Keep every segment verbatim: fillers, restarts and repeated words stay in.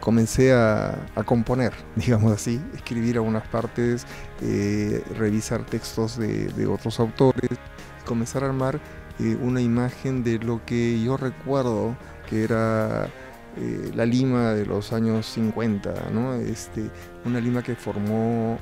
comencé a, a componer, digamos así, escribir algunas partes, eh, revisar textos de, de otros autores, comenzar a armar eh, una imagen de lo que yo recuerdo que era eh, la Lima de los años cincuenta, ¿no? Este, una Lima que formó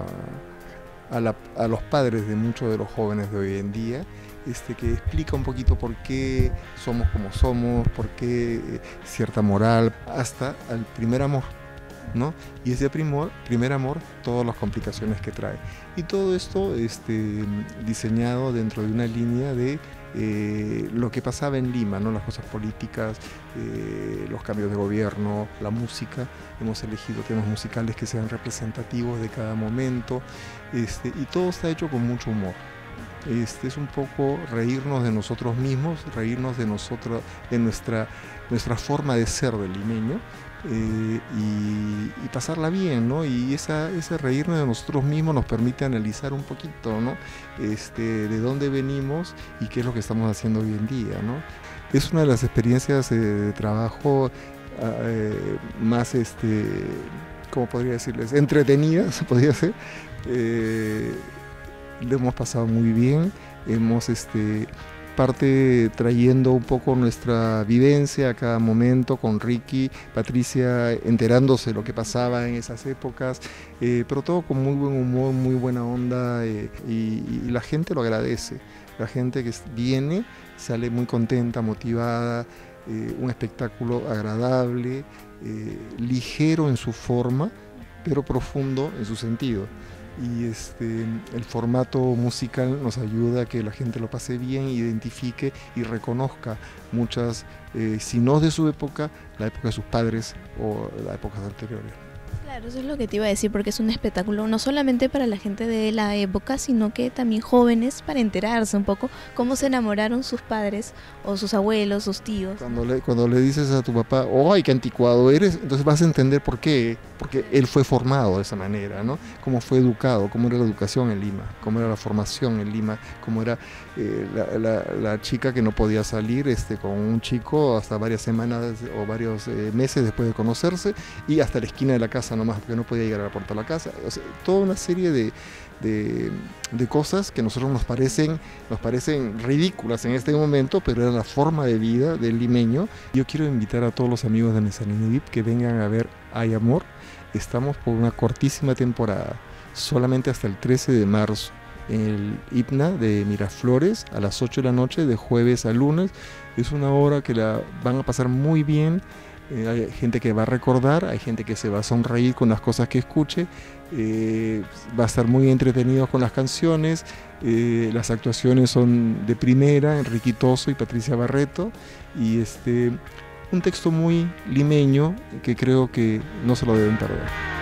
a, a, la, a los padres de muchos de los jóvenes de hoy en día, este, que explica un poquito por qué somos como somos, por qué eh, cierta moral, hasta al primer amor, ¿no? Y ese primer, primer amor, todas las complicaciones que trae. Y todo esto este, diseñado dentro de una línea de eh, lo que pasaba en Lima, ¿no? Las cosas políticas, eh, los cambios de gobierno, la música. Hemos elegido temas musicales que sean representativos de cada momento, este, y todo está hecho con mucho humor. Este es un poco reírnos de nosotros mismos, reírnos de nosotros, de nuestra, nuestra forma de ser del limeño, eh, y, y pasarla bien, ¿no? Y esa, ese reírnos de nosotros mismos nos permite analizar un poquito, ¿no? Este, de dónde venimos y qué es lo que estamos haciendo hoy en día, ¿no? Es una de las experiencias eh, de trabajo eh, más, este, ¿cómo podría decirles? Entretenidas, podría ser. Eh, Lo hemos pasado muy bien, hemos este, parte trayendo un poco nuestra vivencia a cada momento con Ricky, Patricia enterándose de lo que pasaba en esas épocas, eh, pero todo con muy buen humor, muy buena onda, eh, y, y la gente lo agradece. La gente que viene sale muy contenta, motivada, eh, un espectáculo agradable, eh, ligero en su forma, pero profundo en su sentido. Y este, el formato musical nos ayuda a que la gente lo pase bien, identifique y reconozca muchas, eh, si no de su época, la época de sus padres o las épocas anteriores. Claro, eso es lo que te iba a decir, porque es un espectáculo no solamente para la gente de la época, sino que también jóvenes, para enterarse un poco cómo se enamoraron sus padres o sus abuelos, sus tíos. Cuando le, cuando le dices a tu papá, ¡ay, qué anticuado eres!, entonces vas a entender por qué, porque él fue formado de esa manera, ¿no? Cómo fue educado, cómo era la educación en Lima, cómo era la formación en Lima, cómo era eh, la, la, la chica que no podía salir este, con un chico hasta varias semanas o varios eh, meses después de conocerse, y hasta la esquina de la casa nomás, porque no podía llegar a la puerta de la casa. O sea, toda una serie de, de, de cosas que a nosotros nos parecen, nos parecen ridículas en este momento, pero era la forma de vida del limeño. Yo quiero invitar a todos los amigos de Mezzanine V I P que vengan a ver Hay Amor. Estamos por una cortísima temporada, solamente hasta el trece de marzo, en el Hipna de Miraflores, a las ocho de la noche, de jueves a lunes. Es una hora que la van a pasar muy bien. Eh, hay gente que va a recordar, hay gente que se va a sonreír con las cosas que escuche, eh, va a estar muy entretenido con las canciones, eh, las actuaciones son de primera, Enrique Toso y Patricia Barreto, y este, un texto muy limeño que creo que no se lo deben perder.